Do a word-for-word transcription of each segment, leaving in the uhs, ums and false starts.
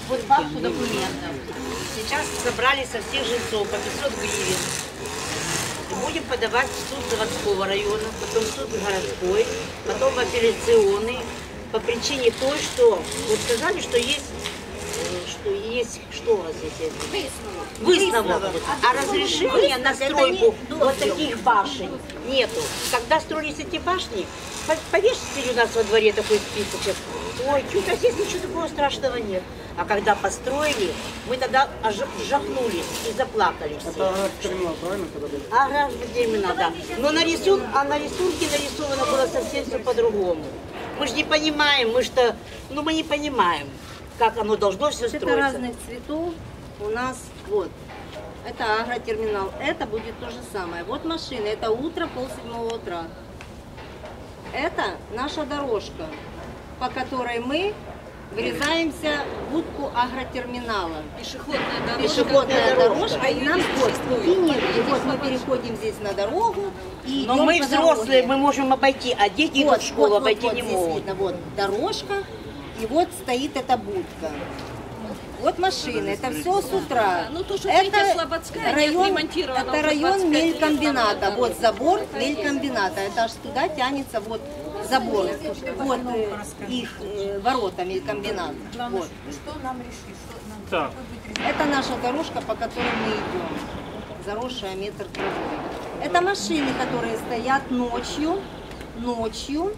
по факту документов. Сейчас собрали со всех жильцов по пятьсот гривен. Будем подавать в суд заводского района, потом в суд городской, потом в апелляционный. По причине той, что вот сказали, что есть, что есть, что у вас здесь? Выставок. Выставок. А разрешения на стройку вот таких башен нету. Когда строились эти башни, повесили у нас во дворе такой списочек. Ой, чуть, а здесь ничего такого страшного нет. А когда построили, мы тогда жахнулись и заплакали все. Это агротерминал, правильно? Агротерминал, да. Но на, рисун... а на рисунке нарисовано было совсем все по-другому. Мы же не понимаем, мы что, ну мы не понимаем, как оно должно все строиться. Это разных цветов у нас, вот. Это агротерминал, это будет то же самое. Вот машина, это утро, полседьмого утра. Это наша дорожка, по которой мы врезаемся в будку агротерминала. Пешеходная дорожка. Пешеходная дорожка, и нам вот, и нет, и вот мы переходим здесь на дорогу. И но мы взрослые, мы можем обойти, а дети вот, идут в школу, вот, обойти вот, не вот, могут. Видно, вот дорожка, и вот стоит эта будка. Вот машины, это все с утра. Ну, то, что это Слободская, район, это район мелькомбината, вот забор мелькомбината, это аж туда тянется вот забор, вот э, их э, ворота мелькомбинат. Вот. Что нам решить? Что нам Так. Это наша дорожка, по которой мы идем, заросшая метр травой. Это машины, которые стоят ночью, ночью.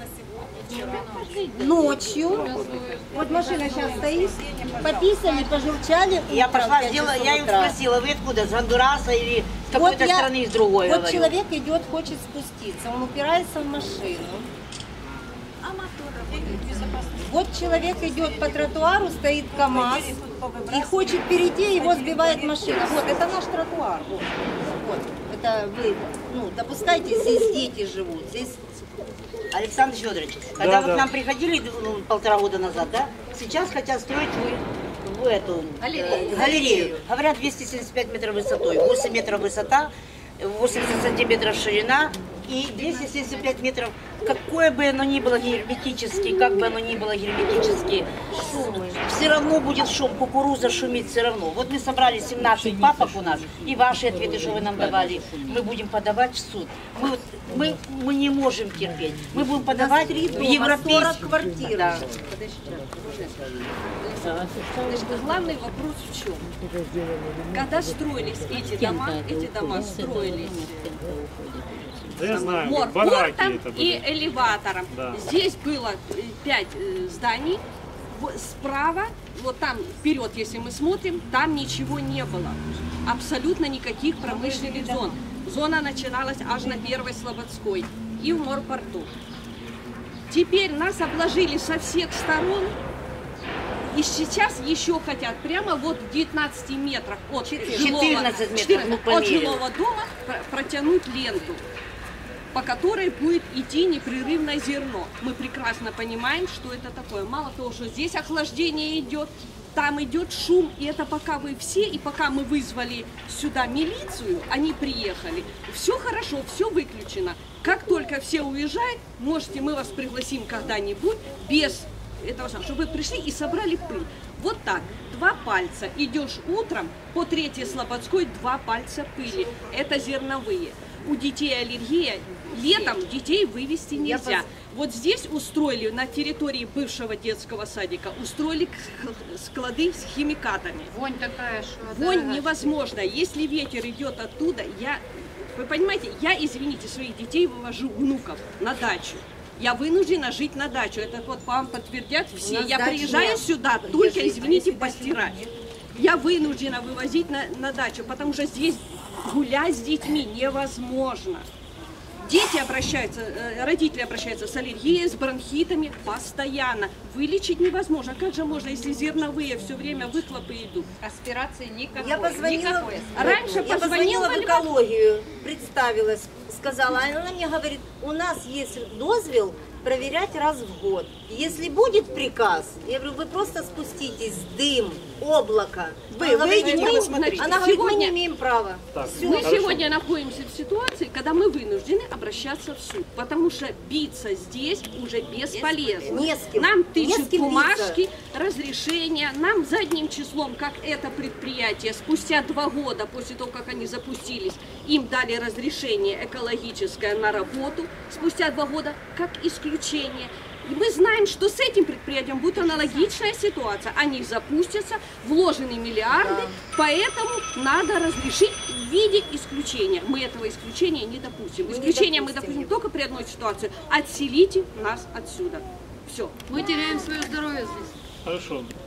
Ночью. Вот машина сейчас стоит, пописали, пожурчали. Я пошла, сделала, я им спросила, вы откуда, с Гондураса или с какой-то вот страны, из другой? Вот говорю. человек идет, хочет спуститься, он упирается в машину. А мотор работает безопасно? Вот человек идет по тротуару, стоит КамАЗ и хочет перейти, его сбивает машина. Вот, это наш тротуар. Вот, вот. Это вы, ну, допускайте, здесь дети живут, здесь... Александр Федорович, когда Да, вы да. к нам приходили ну, полтора года назад, да, сейчас хотят строить вы, в эту Галерею. э, галерею. Говорят, двести семьдесят пять метров высотой, восемь метров высота, восемьдесят сантиметров ширина и двести семьдесят пять метров. Какое бы оно ни было герметически, как бы оно ни было герметически, все равно будет шум, кукуруза шумит все равно. Вот мы собрали семнадцать папок у нас, и ваши ответы, что вы нам давали, мы будем подавать в суд. Мы, вот, мы, мы не можем терпеть. Мы будем подавать в европейский... квартир. Да. Значит, главный вопрос в чем? Когда строились эти дома, эти дома строились Да я знаю, морпортом бараки это и были. элеватором. Да. Здесь было пять э, зданий. В- Справа, вот там вперед, если мы смотрим, там ничего не было. Абсолютно никаких промышленных зон. Зона начиналась аж на Первой Слободской и в морпорту. Теперь нас обложили со всех сторон. И сейчас еще хотят прямо вот в девятнадцати метрах от жилого, четырнадцать метров, четырнадцать, ну, от померили. жилого дома про- протянуть ленту, по которой будет идти непрерывное зерно. Мы прекрасно понимаем, что это такое. Мало того, что здесь охлаждение идет, там идет шум, и это пока вы все, и пока мы вызвали сюда милицию, они приехали, все хорошо, все выключено. Как только все уезжают, можете, мы вас пригласим когда-нибудь без этого, чтобы вы пришли и собрали пыль. Вот так, два пальца, идешь утром, по Третьей Слободской два пальца пыли. Это зерновые. У детей аллергия, летом детей вывести нельзя. Вот здесь устроили, на территории бывшего детского садика, устроили склады с химикатами. Вонь такая, что... Вонь невозможно. Если ветер идет оттуда, я, вы понимаете, я, извините, своих детей вывожу, внуков, на дачу. Я вынуждена жить на дачу. Это вот вам подтвердят все. Я приезжаю нет. сюда только, извините, постирать. Я вынуждена вывозить на, на дачу, потому что здесь гулять с детьми невозможно. Дети обращаются, родители обращаются с аллергией, с бронхитами постоянно. Вылечить невозможно. Как же можно, если зерновые все время выхлопы идут? Аспирации никакой. Я позвонила, Никакой. Раньше я позвонила в позвонила экологию, представилась, сказала, а она мне говорит, у нас есть дозвол проверять раз в год. Если будет приказ, я говорю, вы просто спуститесь, дым, облако. Вы Она говорит, выйдете, мы- смотрите, Она говорит, мы сегодня- не имеем права. Так, Всё. Мы хорошо. сегодня находимся в ситуации, когда мы вынуждены обращаться в суд, потому что биться здесь уже бесполезно. Не с кем. Нам Не с тычут кем бумажки, разрешения, нам задним числом, как это предприятие, спустя два года после того, как они запустились, им дали разрешение экологическое на работу, спустя два года, как исключение. И мы знаем, что с этим предприятием будет аналогичная ситуация. Они запустятся, вложены миллиарды, поэтому надо разрешить в виде исключения. Мы этого исключения не допустим. Мы не Исключение мы допустим допустим его. только при одной ситуации. Отселите нас отсюда. Все. Мы теряем свое здоровье здесь. Хорошо.